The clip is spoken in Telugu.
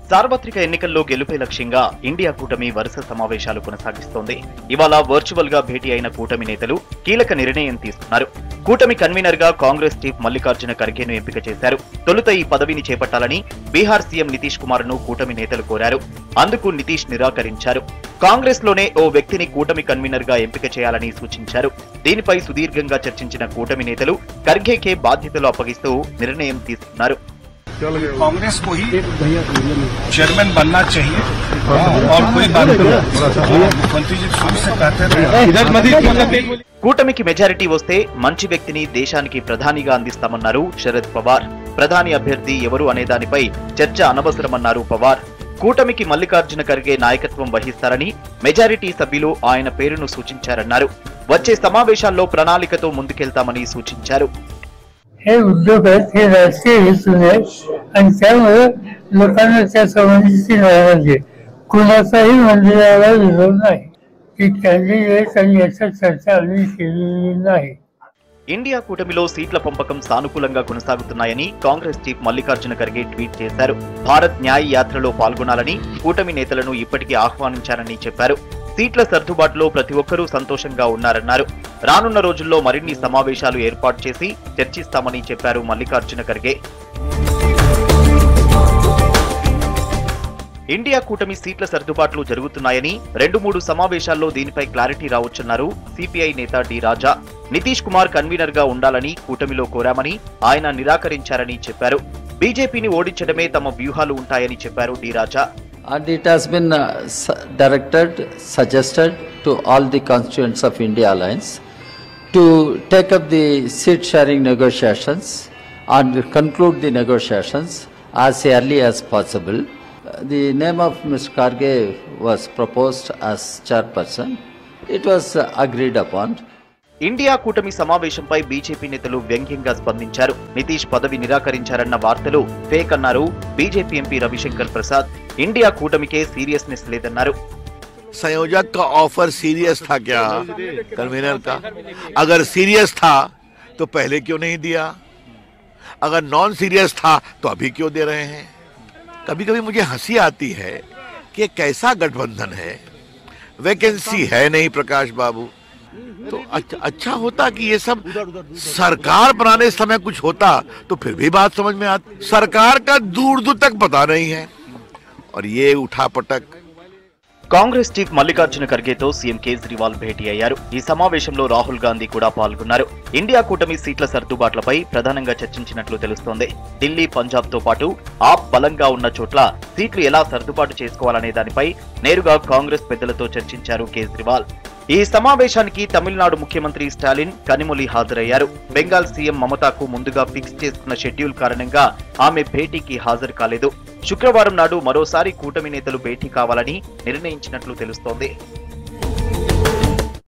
సార్వత్రిక ఎన్నికల్లో గెలుపే లక్ష్యంగా ఇండియా కూటమి వరుస సమావేశాలు కొనసాగిస్తోంది. ఇవాళ వర్చువల్ గా భేటీ అయిన కూటమి నేతలు కీలక నిర్ణయం తీసుకున్నారు. కూటమి కన్వీనర్ గా కాంగ్రెస్ చీఫ్ మల్లికార్జున ఖర్గేను ఎంపిక చేశారు. తొలుత ఈ పదవిని చేపట్టాలని బీహార్ సీఎం నితీష్ కుమార్ ను కూటమి నేతలు కోరారు. అందుకు నితీష్ నిరాకరించారు. కాంగ్రెస్ లోనే ఓ వ్యక్తిని కూటమి కన్వీనర్ గా ఎంపిక చేయాలని సూచించారు. దీనిపై సుదీర్ఘంగా చర్చించిన కూటమి నేతలు ఖర్గేకే బాధ్యతలు అప్పగిస్తూ నిర్ణయం తీసుకున్నారు. कांग्रेस को ही चेयरमैन बनना चाहिए और कोई बात नहीं, मुख्यमंत्री जी शुरू से कहते हैं। కూటమికి మెజారిటీ వస్తే మంచి వ్యక్తిని దేశానికి ప్రధానిగా అందిస్తామన్నారు శరద్ పవార్. ప్రధాని అభ్యర్థి ఎవరు అనే దానిపై చర్చ అనవసరమన్నారు పవార్. కూటమికి మల్లికార్జున ఖర్గే నాయకత్వం వహిస్తారని మెజారిటీ సభ్యులు ఆయన పేరును సూచించారన్నారు. వచ్చే సమావేశాల్లో ప్రణాళికతో ముందుకెళ్తామని సూచించారు. हे उद्योग आहेत, हे राष्ट्रीय हेतू आहे आणि त्यामुळे लोकांना त्या संबंधीची नाराजी आहे. कुणाचाही मंदिराला विरोध नाही की कॅन्डिडेट आणि याच्या चर्चा आम्ही केलेली नाही. ఇండియా కూటమిలో సీట్ల పంపకం సానుకూలంగా కొనసాగుతున్నాయని కాంగ్రెస్ చీఫ్ మల్లికార్జున ఖర్గే ట్వీట్ చేశారు. భారత్ న్యాయ్ యాత్రలో పాల్గొనాలని కూటమి నేతలను ఇప్పటికీ ఆహ్వానించారని చెప్పారు. సీట్ల సర్దుబాటులో ప్రతి ఒక్కరూ సంతోషంగా ఉన్నారన్నారు. రానున్న రోజుల్లో మరిన్ని సమావేశాలు ఏర్పాటు చేసి చర్చిస్తామని చెప్పారు మల్లికార్జున ఖర్గే. ఇండియా కూటమి సీట్ల సర్దుబాట్లు జరుగుతున్నాయని 2-3 సమావేశాల్లో దీనిపై క్లారిటీ రావచ్చన్నారు సిపిఐ నేత డి రాజా. నితీష్ కుమార్ కన్వీనర్ గా ఉండాలని కూటమిలో కోరామని ఆయన నిరాకరించారని చెప్పారు. బీజేపీని ఓడించడమే తమ వ్యూహాలు ఉంటాయని చెప్పారు D Raja. And it has been suggested to all the constituents of India Alliance to take up the seat sharing negotiations and conclude the negotiations as early as possible. The name of Mr. Kharge was proposed as chairperson. It was agreed upon. India కూటమి సమావేశంపై బీజేపీ నేతలు వ్యంగ్యంగా స్పందించారు. నితీష్ పదవి నిరాకరించారన్న వార్తలు ఫేక్ అన్నారు BJP MP Ravishankar Prasad. India కూటమికే సీరియస్నెస్ లేదన్నారు. संयोजक का ऑफर सीरियस था क्या कन्वीनर का? अगर सीरियस था तो पहले क्यों नहीं दिया? अगर नॉन सीरियस था तो अभी क्यों दे रहे हैं? कभी कभी मुझे हंसी आती है कि ये कैसा गठबंधन है, वैकेंसी है नहीं प्रकाश बाबू। तो अच्छा होता कि ये सब सरकार बनाने समय कुछ होता तो फिर भी बात समझ में आती। सरकार का दूर दूर तक पता नहीं है और ये उठापटक। కాంగ్రెస్ చీఫ్ మల్లికార్జున ఖర్గేతో సీఎం కేజ్రీవాల్ భేటీ అయ్యారు. ఈ సమావేశంలో రాహుల్ గాంధీ కూడా పాల్గొన్నారు. ఇండియా కూటమి సీట్ల సర్దుబాట్లపై ప్రధానంగా చర్చించినట్లు తెలుస్తోంది. ఢిల్లీ, పంజాబ్ తో పాటు ఆప్ బలంగా ఉన్న చోట్ల సీట్లు ఎలా సర్దుబాటు చేసుకోవాలనే దానిపై నేరుగా కాంగ్రెస్ పెద్దలతో చర్చించారు కేజ్రీవాల్. ఈ సమావేశానికి తమిళనాడు ముఖ్యమంత్రి స్టాలిన్, కనిమొళి హాజరయ్యారు. బెంగాల్ సీఎం మమతాకు ముందుగా ఫిక్స్ చేసుకున్న షెడ్యూల్ కారణంగా ఆమె భేటీకి హాజరు కాలేదు. శుక్రవారం నాడు మరోసారి కూటమి నేతలు భేటీ కావాలని నిర్ణయించినట్లు తెలుస్తోంది.